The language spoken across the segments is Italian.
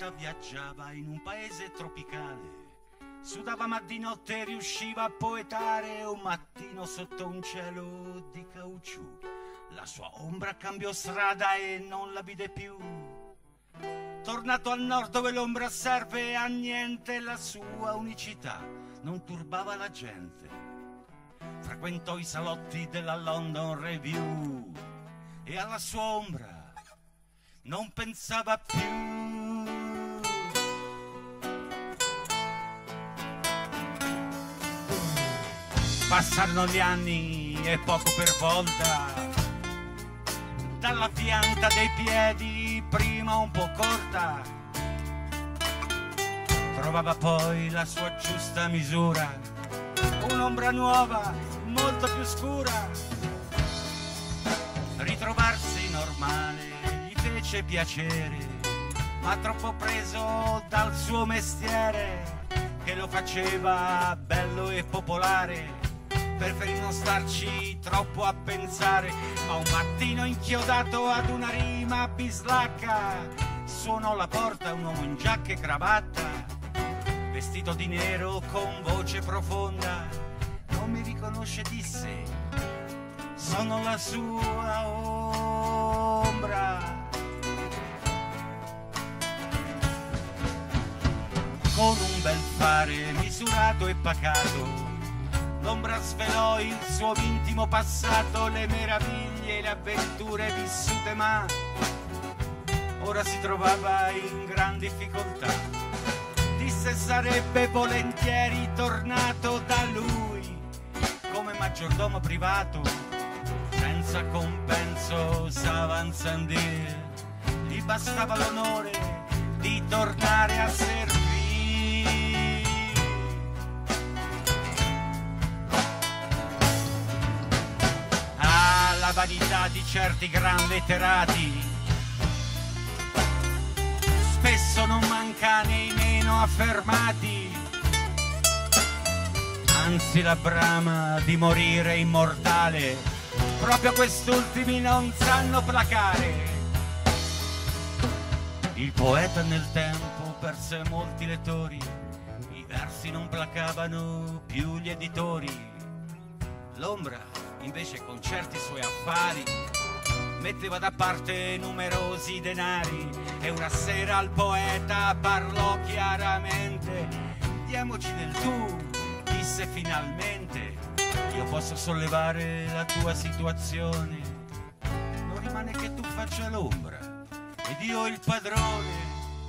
volta viaggiava in un paese tropicale, sudava ma di notte riusciva a poetare. Un mattino sotto un cielo di caucciù la sua ombra cambiò strada e non la vide più. Tornato al nord dove l'ombra serve a niente, la sua unicità non turbava la gente. Frequentò i salotti della London Review e alla sua ombra non pensava più. Passarono gli anni e poco per volta, dalla pianta dei piedi prima un po' corta, trovava poi la sua giusta misura, un'ombra nuova, molto più scura. Ritrovarsi normale gli fece piacere, ma troppo preso dal suo mestiere che lo faceva bello e popolare, preferì non starci troppo a pensare. Ma un mattino inchiodato ad una rima bislacca suonò alla porta un uomo in giacca e cravatta, vestito di nero con voce profonda. Non mi riconosce, disse, sono la sua ombra. Con un bel fare misurato e pacato l'ombra svelò il suo intimo passato, le meraviglie e le avventure vissute, ma ora si trovava in gran difficoltà. Disse sarebbe volentieri tornato da lui come maggiordomo privato, senza compenso s'avanzandir. Gli bastava l'onore di tornare a servire. La vanità di certi gran letterati spesso non manca nei meno affermati, anzi la brama di morire immortale proprio quest'ultimi non sanno placare. Il poeta nel tempo perse molti lettori, i versi non placavano più gli editori. L'ombra invece con certi suoi affari metteva da parte numerosi denari, e una sera al poeta parlò chiaramente. Diamoci del tu, disse finalmente, io posso sollevare la tua situazione, non rimane che tu faccia l'ombra ed io il padrone.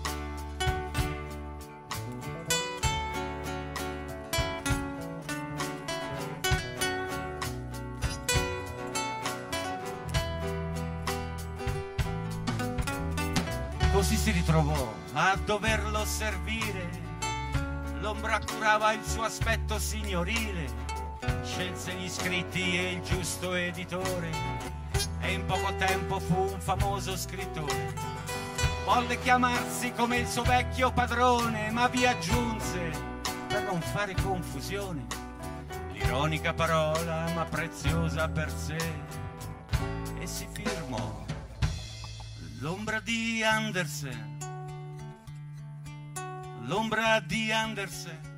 Così si ritrovò a doverlo servire, l'ombra curava il suo aspetto signorile, scelse gli scritti e il giusto editore, e in poco tempo fu un famoso scrittore. Volle chiamarsi come il suo vecchio padrone, ma vi aggiunse, per non fare confusione, l'ironica parola ma preziosa per sé, e si firmò l'ombra di Andersen, l'ombra di Andersen.